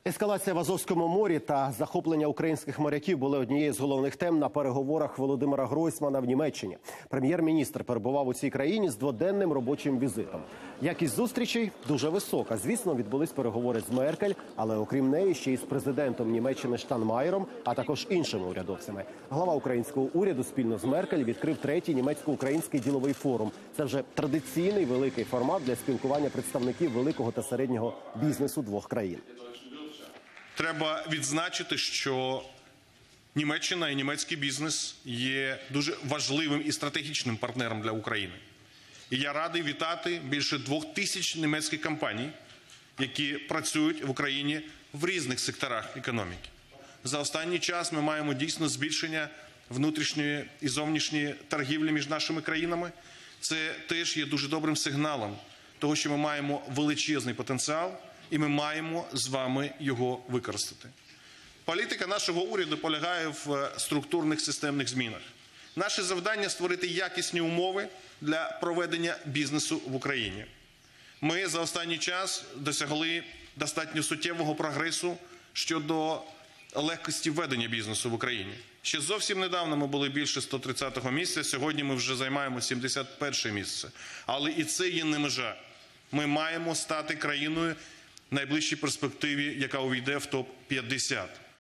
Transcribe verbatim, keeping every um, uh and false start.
Ескалація в Азовському морі та захоплення українських моряків були однією з головних тем на переговорах Володимира Гройсмана в Німеччині. Прем'єр-міністр перебував у цій країні з дводенним робочим візитом. Якість зустрічей дуже висока. Звісно, відбулись переговори з Меркель, але окрім неї ще й з президентом Німеччини Штайнмаєром, а також іншими урядовцями. Глава українського уряду спільно з Меркель відкрив третій німецько-український діловий форум. Це вже традиційний великий формат для спілкування представників великого та середнього бізнесу двох країн. Треба відзначити, що Німеччина і німецький бізнес є дуже важливим і стратегічним партнером для України. І я радий вітати більше двох тисяч німецьких компаній, які працюють в Україні в різних секторах економіки. За останній час ми маємо дійсно збільшення внутрішньої і зовнішньої торгівлі між нашими країнами. Це теж є дуже добрим сигналом того, що ми маємо величезний потенціал, і ми маємо з вами його використати. Політика нашого уряду полягає в структурних системних змінах. Наше завдання – створити якісні умови для проведення бізнесу в Україні. Ми за останній час досягли достатньо суттєвого прогресу щодо легкості ведення бізнесу в Україні. Ще зовсім недавно ми були більше сто тридцятого місця, сьогодні ми вже займаємо сімдесят перше місце. Але і це є не межа. Ми маємо стати країною в найближчій перспективі, яка увійде в топ п'ятдесят.